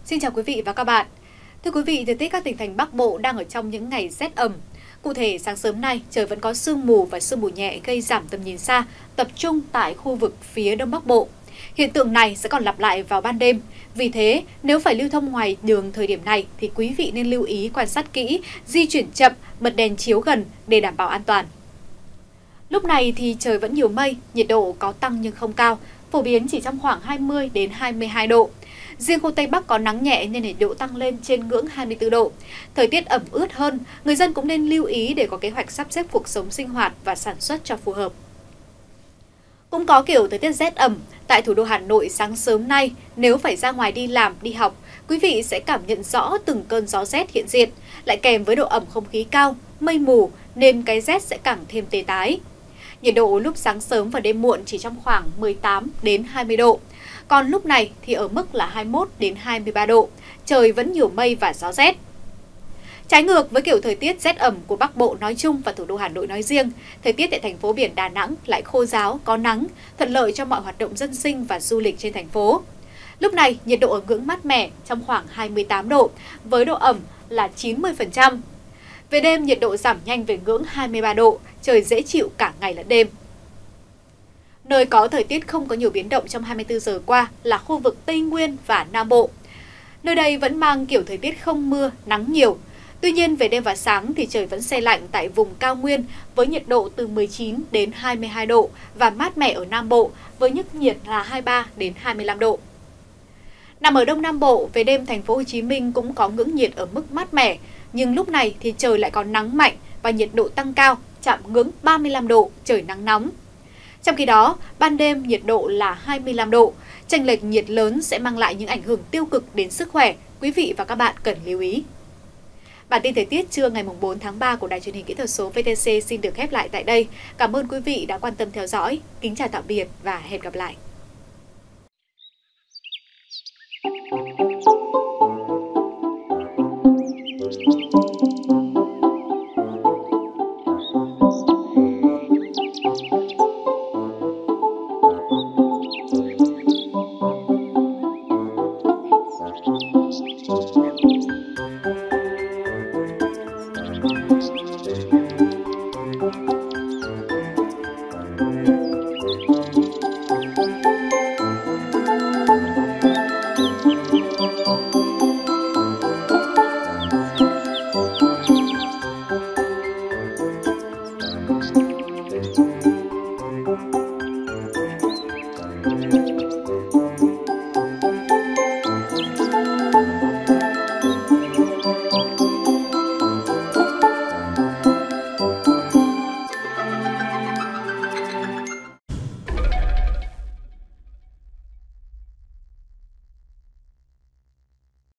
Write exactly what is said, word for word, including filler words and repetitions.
Xin chào quý vị và các bạn. Thưa quý vị, thời tiết các tỉnh thành Bắc Bộ đang ở trong những ngày rét ẩm. Cụ thể, sáng sớm nay trời vẫn có sương mù và sương mù nhẹ gây giảm tầm nhìn xa, tập trung tại khu vực phía Đông Bắc Bộ. Hiện tượng này sẽ còn lặp lại vào ban đêm. Vì thế, nếu phải lưu thông ngoài đường thời điểm này thì quý vị nên lưu ý quan sát kỹ, di chuyển chậm, bật đèn chiếu gần để đảm bảo an toàn. Lúc này thì trời vẫn nhiều mây, nhiệt độ có tăng nhưng không cao, phổ biến chỉ trong khoảng hai mươi đến hai mươi hai độ. Riêng khu Tây Bắc có nắng nhẹ nên nhiệt độ tăng lên trên ngưỡng hai mươi tư độ. Thời tiết ẩm ướt hơn, người dân cũng nên lưu ý để có kế hoạch sắp xếp cuộc sống sinh hoạt và sản xuất cho phù hợp. Cũng có kiểu thời tiết rét ẩm, tại thủ đô Hà Nội sáng sớm nay, nếu phải ra ngoài đi làm, đi học, quý vị sẽ cảm nhận rõ từng cơn gió rét hiện diện, lại kèm với độ ẩm không khí cao, mây mù nên cái rét sẽ càng thêm tê tái. Nhiệt độ lúc sáng sớm và đêm muộn chỉ trong khoảng mười tám đến hai mươi độ. Còn lúc này thì ở mức là hai mươi mốt đến hai mươi ba độ, trời vẫn nhiều mây và gió rét. Trái ngược với kiểu thời tiết rét ẩm của Bắc Bộ nói chung và thủ đô Hà Nội nói riêng, thời tiết tại thành phố biển Đà Nẵng lại khô ráo, có nắng, thuận lợi cho mọi hoạt động dân sinh và du lịch trên thành phố. Lúc này, nhiệt độ ở ngưỡng mát mẻ trong khoảng hai mươi tám độ, với độ ẩm là chín mươi phần trăm. Về đêm, nhiệt độ giảm nhanh về ngưỡng hai mươi ba độ, trời dễ chịu cả ngày lẫn đêm. Nơi có thời tiết không có nhiều biến động trong hai mươi tư giờ qua là khu vực Tây Nguyên và Nam Bộ. Nơi đây vẫn mang kiểu thời tiết không mưa, nắng nhiều. Tuy nhiên, về đêm và sáng thì trời vẫn se lạnh tại vùng cao nguyên với nhiệt độ từ mười chín đến hai mươi hai độ và mát mẻ ở Nam Bộ với mức nhiệt là hai mươi ba đến hai mươi lăm độ. Nằm ở Đông Nam Bộ, về đêm thành phố Hồ Chí Minh cũng có ngưỡng nhiệt ở mức mát mẻ, nhưng lúc này thì trời lại có nắng mạnh và nhiệt độ tăng cao, chạm ngưỡng ba mươi lăm độ, trời nắng nóng. Trong khi đó, ban đêm nhiệt độ là hai mươi lăm độ, chênh lệch nhiệt lớn sẽ mang lại những ảnh hưởng tiêu cực đến sức khỏe, quý vị và các bạn cần lưu ý. Bản tin thời tiết trưa ngày bốn tháng ba của Đài Truyền hình Kỹ thuật số vê tê xê xin được khép lại tại đây. Cảm ơn quý vị đã quan tâm theo dõi. Kính chào tạm biệt và hẹn gặp lại. Thank you.